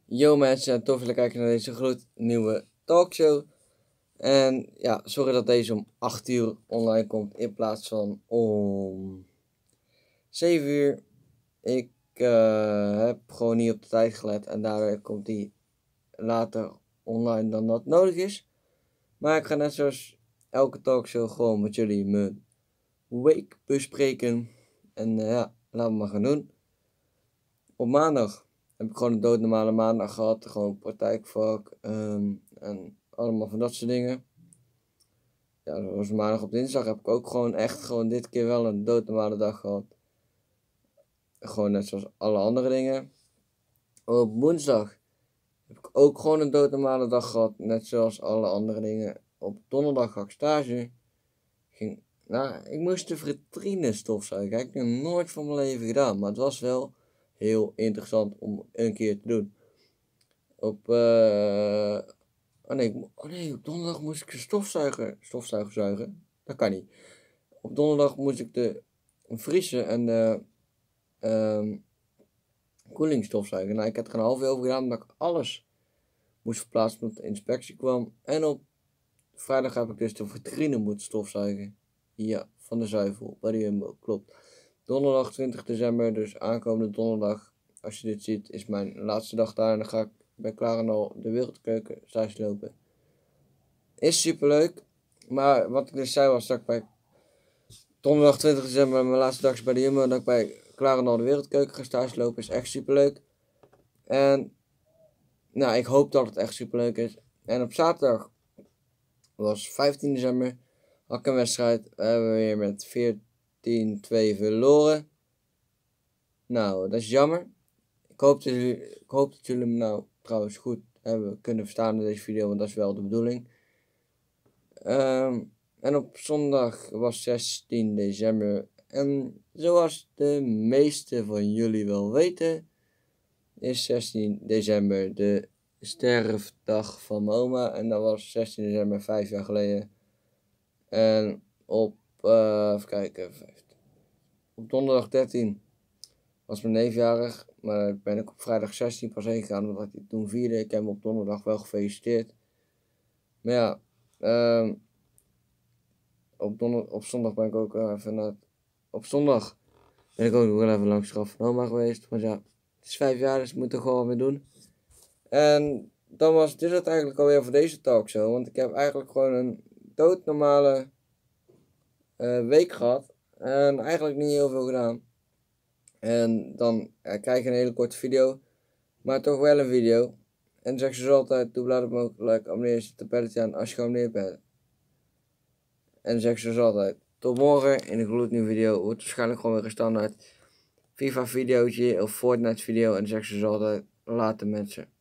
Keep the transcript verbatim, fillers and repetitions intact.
Yo mensen, tof dat jullie kijken naar deze gloednieuwe talkshow. En ja, sorry dat deze om acht uur online komt in plaats van om zeven uur. Ik uh, heb gewoon niet op de tijd gelet en daardoor komt die later online dan dat nodig is. Maar ik ga net zoals elke talkshow gewoon met jullie mijn week bespreken. En uh, ja, laten we maar gaan doen. Op maandag heb ik gewoon een doodnormale maandag gehad. Gewoon praktijkvak um, en allemaal van dat soort dingen. Ja, zoals maandag op dinsdag heb ik ook gewoon echt gewoon dit keer wel een doodnormale dag gehad. Gewoon net zoals alle andere dingen. Op woensdag heb ik ook gewoon een doodnormale dag gehad. Net zoals alle andere dingen. Op donderdag had ik stage. Ging, nou, ik moest de vitrine stofzuigen. Dat heb ik nog nooit van mijn leven gedaan. Maar het was wel heel interessant om een keer te doen. Op, uh, oh, nee, oh nee, op donderdag moest ik de stofzuiger, stofzuiger zuigen. Dat kan niet. Op donderdag moest ik de vriezen en de uh, koeling stofzuigen. Nou, ik heb er een half uur over gedaan omdat ik alles moest verplaatsen omdat de inspectie kwam. En op vrijdag heb ik dus de vitrine moeten stofzuigen. Ja, van de zuivel bij de Jumbo, klopt. Donderdag twintig december, dus aankomende donderdag, als je dit ziet, is mijn laatste dag daar. En dan ga ik bij Klarendal de Wereldkeuken stage lopen. Is super leuk. Maar wat ik dus zei was dat ik bij donderdag twintig december, mijn laatste dag is bij de Jumbo, dat ik bij Klarendal de Wereldkeuken ga stage lopen. Is echt super leuk. En nou, ik hoop dat het echt super leuk is. En op zaterdag was vijftien december. Had ik een wedstrijd. We hebben weer met veertien twee verloren. Nou, dat is jammer. Ik hoop dat jullie, ik hoop dat jullie me nou trouwens goed hebben kunnen verstaan in deze video, want dat is wel de bedoeling. Um, en op zondag was zestien december. En zoals de meeste van jullie wel weten, is zestien december de sterfdag van mijn oma. En dat was zestien december, vijf jaar geleden. En op, uh, even kijken, op donderdag dertien was mijn neef jarig. Maar ben ik op vrijdag zestien pas heen gegaan, omdat hij toen vierde. Ik heb hem op donderdag wel gefeliciteerd. Maar ja, um, op, donder, op zondag ben ik ook uh, even naar... Op zondag ben ik ook nog wel even langs de graf van oma geweest. Maar ja, het is vijf jaar, dus ik moet er gewoon weer doen. En dan was dit het eigenlijk alweer voor deze talkshow. Want ik heb eigenlijk gewoon een doodnormale uh, week gehad. En eigenlijk niet heel veel gedaan. En dan uh, krijg je een hele korte video. Maar toch wel een video. En dan zeg je zoals altijd, doe blauw mogelijk, abonneer je het belletje aan als je geabonneerd bent. En dan zeg je zoals altijd, tot morgen in een gloednieuwe video. Wordt waarschijnlijk gewoon weer een standaard FIFA videootje of Fortnite video. En dan zeg je zoals altijd, later mensen.